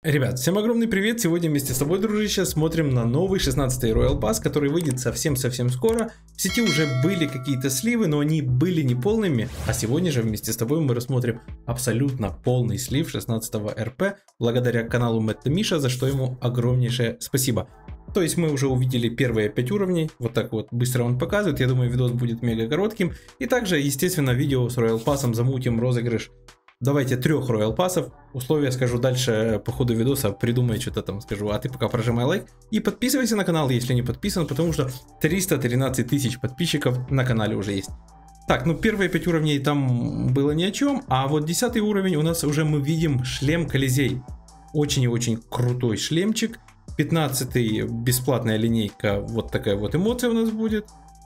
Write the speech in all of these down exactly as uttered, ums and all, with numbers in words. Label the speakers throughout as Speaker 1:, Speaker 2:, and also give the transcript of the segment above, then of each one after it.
Speaker 1: Ребят, всем огромный привет! Сегодня вместе с тобой, дружище, смотрим на новый шестнадцатый Royal Pass, который выйдет совсем-совсем скоро. В сети уже были какие-то сливы, но они были не полными. А сегодня же вместе с тобой мы рассмотрим абсолютно полный слив шестнадцатого эр пи, благодаря каналу Мэтта Миша, за что ему огромнейшее спасибо. То есть мы уже увидели первые пять уровней, вот так вот быстро он показывает, я думаю, видос будет мега коротким. И также, естественно, видео с Royal Pass'ом замутим розыгрыш. Давайте трех Royal Pass'ов. Условия скажу дальше по ходу видоса, придумай что-то там скажу. А ты пока прожимай лайк и подписывайся на канал, если не подписан, потому что триста тринадцать тысяч подписчиков на канале уже есть. Так, ну первые пять уровней там было ни о чем, а вот десятый уровень у нас уже мы видим шлем Колизей. Очень и очень крутой шлемчик. пятнадцатый бесплатная линейка, вот такая вот эмоция у нас будет.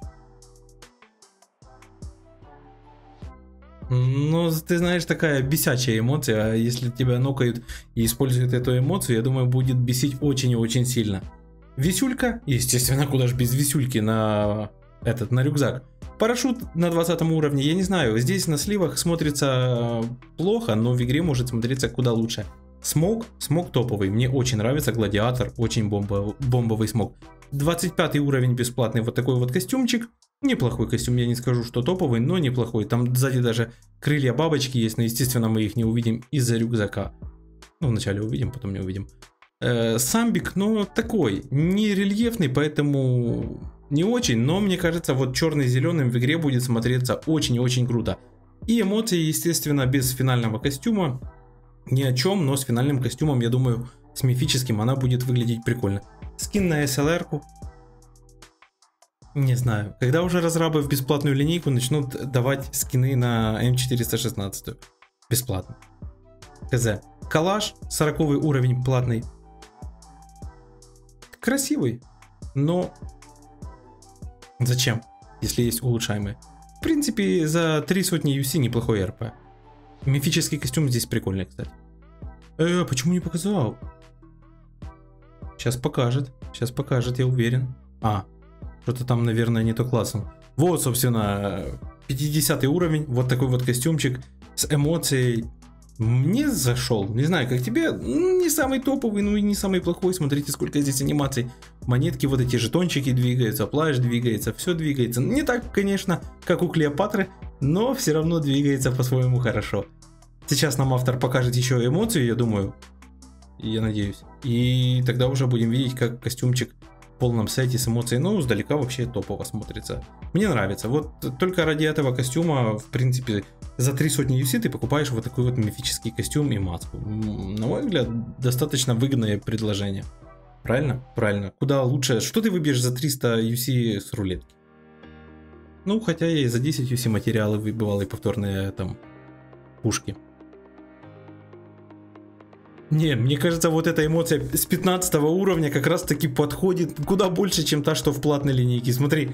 Speaker 1: Ну, ты знаешь, такая бесячая эмоция, а если тебя нокают и используют эту эмоцию, я думаю, будет бесить очень и очень сильно. Висюлька, естественно, куда же без висюльки на этот, на рюкзак. Парашют на двадцатом уровне, я не знаю, здесь на сливах смотрится плохо, но в игре может смотреться куда лучше. Смог, смог топовый, мне очень нравится, гладиатор, очень бомба, бомбовый смог. двадцать пятый уровень бесплатный, вот такой вот костюмчик. Неплохой костюм, я не скажу, что топовый, но неплохой. Там сзади даже крылья бабочки есть, но естественно мы их не увидим из-за рюкзака. Ну, вначале увидим, потом не увидим. Э, самбик, но такой, не рельефный, поэтому не очень, но мне кажется, вот черный с зеленым в игре будет смотреться очень и очень круто. И эмоции, естественно, без финального костюма ни о чем, но с финальным костюмом, я думаю, с мифическим она будет выглядеть прикольно. Скин на эс эл эр-ку. Не знаю, когда уже разрабы в бесплатную линейку начнут давать скины на эм четыреста шестнадцать бесплатно. Хз. Калаш, сороковый уровень платный. Красивый, но зачем, если есть улучшаемые? В принципе, за три сотни ю си неплохой эр пи. Мифический костюм здесь прикольный, кстати. Э, почему не показал? Сейчас покажет, сейчас покажет, я уверен. А. Что-то там, наверное, не то классом. Вот, собственно, пятидесятый уровень. Вот такой вот костюмчик с эмоцией. Мне зашел. Не знаю, как тебе. Не самый топовый, ну и не самый плохой. Смотрите, сколько здесь анимаций. Монетки, вот эти жетончики двигаются, плащ двигается, все двигается. Не так, конечно, как у Клеопатры, но все равно двигается по-своему хорошо. Сейчас нам автор покажет еще эмоцию, я думаю. Я надеюсь. И тогда уже будем видеть, как костюмчик в полном сете с эмоцией, ну, сдалека вообще топово смотрится. Мне нравится. Вот только ради этого костюма, в принципе, за три сотни ю си ты покупаешь вот такой вот мифический костюм и маску. На мой взгляд, достаточно выгодное предложение. Правильно? Правильно. Куда лучше? Что ты выбьешь за триста ю си с рулетки? Ну, хотя я и за десять ю си материалы выбивал и повторные там пушки. Не, мне кажется, вот эта эмоция с пятнадцатого уровня как раз таки подходит куда больше, чем та, что в платной линейке. Смотри.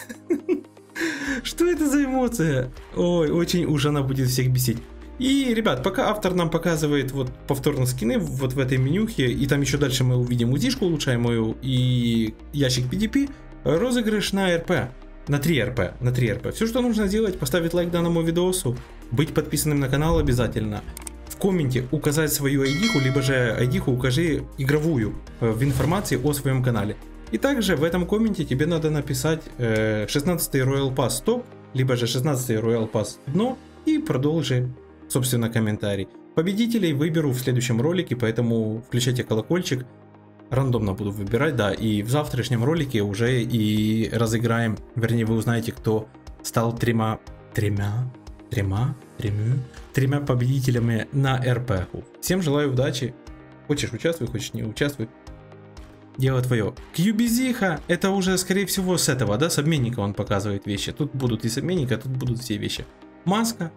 Speaker 1: Что это за эмоция? Ой, очень уж она будет всех бесить. И, ребят, пока автор нам показывает вот повторно скины вот в этой менюхе, и там еще дальше мы увидим УЗИшку улучшаемую и ящик пи ди пи, розыгрыш на эр пи. На три эр пи, на три эр пи. Все, что нужно сделать, поставить лайк данному видосу, быть подписанным на канал обязательно. В комменте указать свою айдиху, либо же айдиху укажи игровую в информации о своем канале. И также в этом комменте тебе надо написать э, шестнадцатый Royal Pass топ, либо же шестнадцатый Royal Pass дно и продолжи, собственно, комментарий. Победителей выберу в следующем ролике, поэтому включайте колокольчик. Рандомно буду выбирать, да, и в завтрашнем ролике уже и разыграем, вернее, вы узнаете, кто стал тремя, тремя, тремя, тремя, тремя победителями на эр пи. Всем желаю удачи. Хочешь участвуй, хочешь не участвуй. Дело твое. Кьюбизиха, это уже скорее всего с этого, да, с обменника он показывает вещи. Тут будут и с обменника, тут будут все вещи. Маска.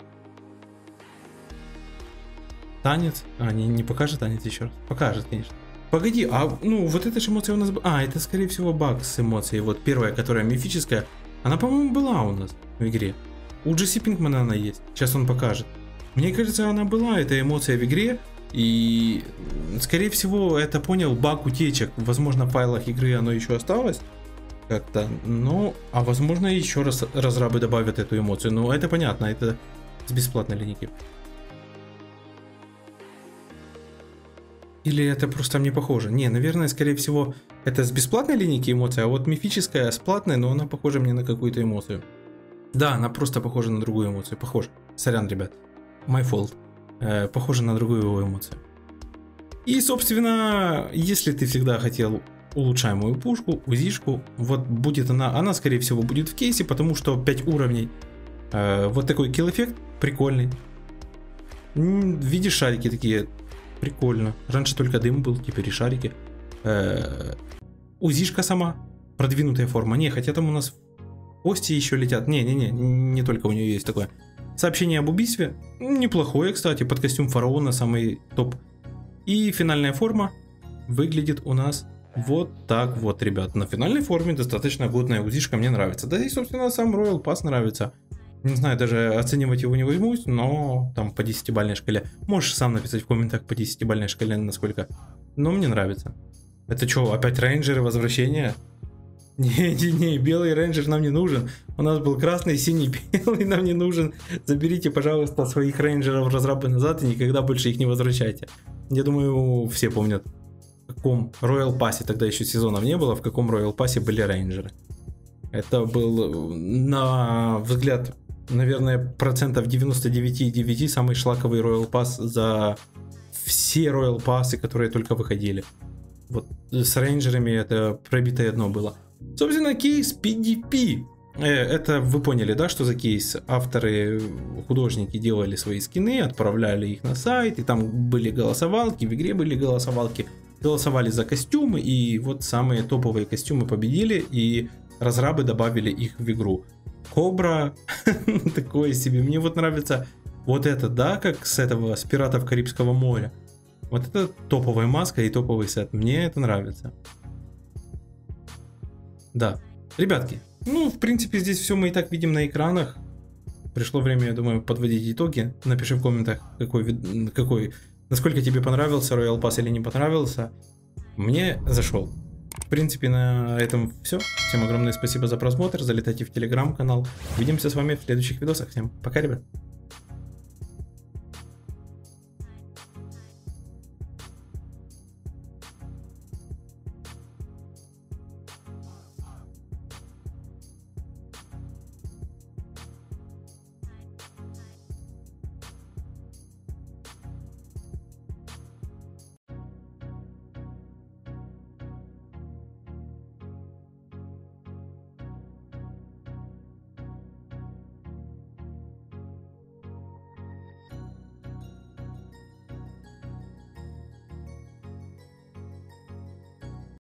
Speaker 1: Танец. А, не, не покажет танец еще раз. Покажет, конечно. Погоди, а ну вот эта же эмоция у нас... А, это скорее всего баг с эмоцией. Вот первая, которая мифическая, она, по-моему, была у нас в игре. У Джесси Пинкмана она есть. Сейчас он покажет. Мне кажется, она была, эта эмоция в игре. И, скорее всего, это понял баг утечек. Возможно, в файлах игры оно еще осталось как-то. Ну, а возможно, еще раз разрабы добавят эту эмоцию. Но это понятно, это с бесплатной линейки. Или это просто мне похоже? Не, наверное, скорее всего, это с бесплатной линейки эмоций, а вот мифическая с платной, но она похожа мне на какую-то эмоцию. Да, она просто похожа на другую эмоцию. Похоже. Сорян, ребят. My fault. Э, похожа на другую эмоцию. И, собственно, если ты всегда хотел улучшаемую пушку, узишку, вот будет она, она скорее всего будет в кейсе, потому что пять уровней. Э, вот такой килл-эффект прикольный. Видишь, шарики такие, прикольно. Раньше только дым был, теперь и шарики. Э, узишка сама, продвинутая форма. Не, хотя там у нас кости еще летят. Не-не-не, не только у нее есть такое. Сообщение об убийстве. Неплохое, кстати, под костюм фараона самый топ. И финальная форма выглядит у нас вот так вот, ребят. На финальной форме достаточно годная узишка, мне нравится. Да и, собственно, сам Royal Pass нравится. Не знаю, даже оценивать его не возьмусь, но там по десятибалльной шкале. Можешь сам написать в комментах по десятибалльной шкале насколько. Но мне нравится. Это что, опять рейнджеры возвращения? Не-не-не, белый рейнджер нам не нужен. У нас был красный, синий, белый нам не нужен. Заберите, пожалуйста, своих рейнджеров разрабы назад и никогда больше их не возвращайте. Я думаю, все помнят, в каком Royal Pass, тогда еще сезонов не было, в каком Royal Pass были рейнджеры. Это был, на взгляд, наверное, процентов девяносто девять и девять самый шлаковый Royal Pass за все Royal Pass'ы, которые только выходили. Вот с рейнджерами это пробитое дно было. Собственно, кейс пи ди пи. Это вы поняли, да, что за кейс? Авторы, художники делали свои скины, отправляли их на сайт, и там были голосовалки, в игре были голосовалки. Голосовали за костюмы, и вот самые топовые костюмы победили, и разрабы добавили их в игру. Кобра, такое себе. Мне вот нравится вот это, да, как с этого, с Пиратов Карибского моря. Вот это топовая маска и топовый сет. Мне это нравится. Да. Ребятки, ну, в принципе, здесь все мы и так видим на экранах. Пришло время, я думаю, подводить итоги. Напиши в комментах, какой, какой, насколько тебе понравился Royal Pass или не понравился. Мне зашел. В принципе, на этом все. Всем огромное спасибо за просмотр. Залетайте в телеграм-канал. Увидимся с вами в следующих видосах. Всем пока, ребят.